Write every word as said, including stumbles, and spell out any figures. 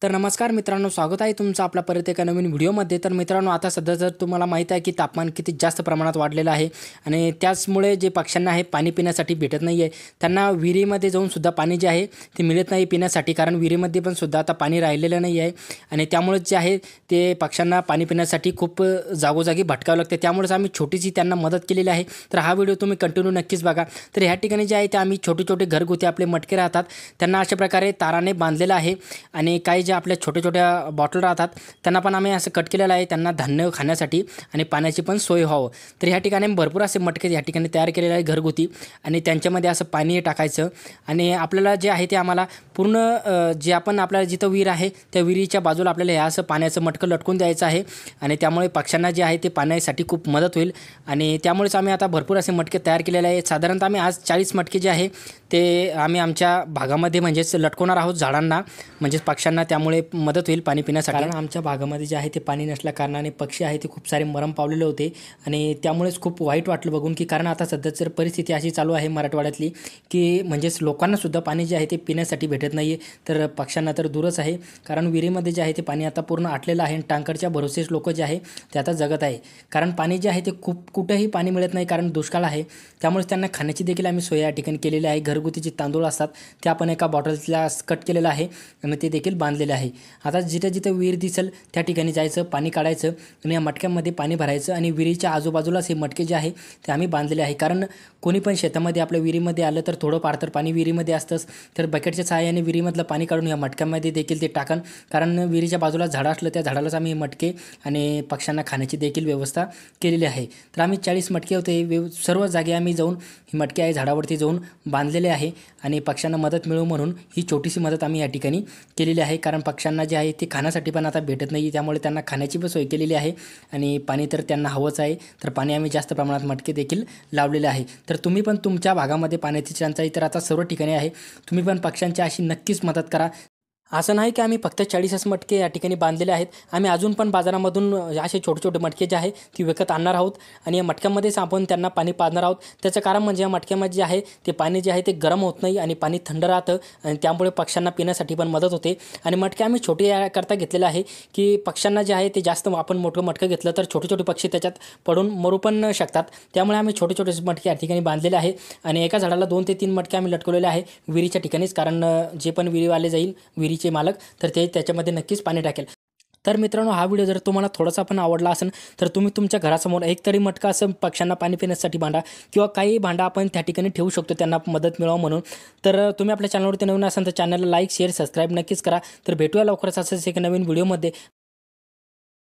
तर नमस्कार मित्रांनो, स्वागत आहे तुमचं आपल्या परत एका नवीन व्हिडिओमध्ये। तर मित्रांनो, आता सध्या जर तुम्हाला माहीत आहे की तापमान किती जास्त प्रमाणात वाढलेलं आहे आणि त्याचमुळे जे पक्ष्यांना आहे पाणी पिण्यासाठी भेटत नाही आहे, त्यांना विहिरीमध्ये जाऊन सुद्धा पाणी जे आहे ते मिळत नाही पिण्यासाठी, कारण विहिरीमध्ये पण सुद्धा आता पाणी राहिलेलं नाही आहे आणि त्यामुळेच जे आहे ते पक्ष्यांना पाणी पिण्यासाठी खूप जागोजागी भटकावं लागते। त्यामुळेच आम्ही छोटीशी त्यांना मदत केलेली आहे। तर हा व्हिडिओ तुम्ही कंटिन्यू नक्कीच बघा। तर ह्या ठिकाणी जे आहे ते आम्ही छोटे छोटे घरगुती आपले मटके राहतात त्यांना अशा प्रकारे ताराने बांधलेलं आहे आणि काही जे आपल्या छोट्या छोट्या बॉटल राहतात त्यांना पण आम्ही असं कट केलेलं आहे, त्यांना धान्य खाण्यासाठी आणि पाण्याची पण सोय व्हावं। तर ह्या ठिकाणी भरपूर असे मटके ह्या ठिकाणी तयार केलेले आहे घरगुती आणि त्यांच्यामध्ये असं पाणी टाकायचं आणि आपल्याला जे आहे ते आम्हाला पूर्ण जे आपण आपल्याला जिथं विहीर आहे त्या विहिरीच्या बाजूला आपल्याला हे असं पाण्याचं मटकं लटकून द्यायचं आहे आणि त्यामुळे पक्ष्यांना जे आहे ते पाण्यासाठी खूप मदत होईल आणि त्यामुळेच आम्ही आता भरपूर असे मटके तयार केलेले आहेत। साधारणतः आम्ही आज चाळीस मटके जे आहे ते आम्ही आमच्या भागामध्ये म्हणजेच लटकवणार आहोत झाडांना, म्हणजेच पक्ष्यांना त्यामुळे मदत होईल पाणी पिण्यासाठी। कारण आमच्या भागामध्ये जे आहे ते पाणी नसल्या कारणाने पक्षी आहे ते खूप सारे मरण पावलेले होते आणि त्यामुळेच खूप वाईट वाटलं बघून की कारण आता सध्या जर परिस्थिती अशी चालू आहे मराठवाड्यातली की म्हणजेच लोकांना सुद्धा पाणी जे आहे ते पिण्यासाठी भेटत नाही आहे, तर पक्ष्यांना तर दूरच आहे। कारण विहिरीमध्ये जे आहे ते पाणी आता पूर्ण आटलेलं आहे आणि टँकरच्या भरोसेच लोक जे आहे ते आता जगत आहे, कारण पाणी जे आहे ते खूप कुठेही पाणी मिळत नाही कारण दुष्काळ आहे। त्यामुळे त्यांना खाण्याची देखील आम्ही सोय या ठिकाणी केलेली आहे। घरगुती जे तांदूळ असतात ते आपण एका बॉटलला कट केलेलं आहे आणि ते देखील बांधलेले आहे। आता जिथे जिथे विहीर दिसेल त्या ठिकाणी जायचं, पाणी काढायचं आणि या मटक्यांमध्ये पाणी भरायचं आणि विहिरीच्या आजूबाजूलाच हे मटके जे आहे ते आम्ही बांधलेले आहे। कारण कोणी पण शेतामध्ये आपल्या विहिरीमध्ये आलं तर थोडं फार तर पाणी विहिरीमध्ये असतंच, तर बकेटच्या सहाय्याने विहिरीमधलं पाणी काढून या मटक्यांमध्ये देखील ते टाकन, कारण विहिरीच्या बाजूला झाडं असलं त्या झाडालाच आम्ही हे मटके आणि पक्ष्यांना खाण्याची देखील व्यवस्था केलेली आहे। तर आम्ही चाळीस मटके होते, सर्व जागी आम्ही जाऊन ही मटके आहे झाडावरती जाऊन बांधलेले आहे आणि पक्ष्यांना मदत मिळू म्हणून ही छोटीशी मदत आम्ही या ठिकाणी केलेली आहे। कारण पक्ष्यांना जे आहे ते खाण्यासाठी पण आता भेटत नाही, त्यामुळे त्यांना खाण्याची पण सोय केलेली आहे आणि पाणी तर त्यांना हवंच आहे, तर पाणी आम्ही जास्त प्रमाणात मटके देखील लावलेले आहे। तर तुम्ही पण तुमच्या भागामध्ये पाण्याची टंचाई तर आता सर्व ठिकाणी आहे, तुम्ही पण पक्ष्यांची अशी नक्कीच मदत करा। असं नाही की आम्ही फक्त चाळीसच मटके या ठिकाणी बांधलेले आहेत, आम्ही अजून पण बाजारामधून असे छोटे छोटे मटके जे आहे ते विकत आणणार आहोत आणि या मटक्यांमध्येच आपण त्यांना पाणी पाजणार आहोत। त्याचं कारण म्हणजे या मटक्यामध्ये जे आहे ते पाणी जे आहे ते गरम होत नाही आणि पाणी थंड राहतं आणि त्यामुळे पक्ष्यांना पिण्यासाठी पण मदत होते। आणि मटके आम्ही छोटे याकरता घेतलेले आहे की पक्ष्यांना जे आहे ते जास्त आपण मोठं मटकं घेतलं तर छोटे छोटे पक्षी त्याच्यात पडून मरू पण शकतात, त्यामुळे आम्ही छोटे छोटे मटके या ठिकाणी बांधलेले आहे आणि एका झाडाला दोन ते तीन मटके आम्ही लटकवलेले आहे विहिरीच्या ठिकाणीच, कारण जे पण विहिरीवाले जाईल विहिरीचे मालक तर ते त्याच्यामध्ये नक्कीच पाणी टाकेल। तर मित्रांनो, हा व्हिडिओ जर तुम्हाला थोडासा पण आवडला असेल तर तुम्ही तुमच्या घरासमोर एक तरी मटका असं पक्ष्यांना पाणी पिण्यासाठी भांडा किंवा काही भांडा आपण त्या ठिकाणी ठेवू शकतो त्यांना मदत मिळावं म्हणून। तर तुम्ही आपल्या चॅनलवरती नवीन असाल तर चॅनलला लाईक शेअर सबस्क्राईब नक्कीच करा। तर भेटूया लवकरच असंच एक नवीन व्हिडिओमध्ये।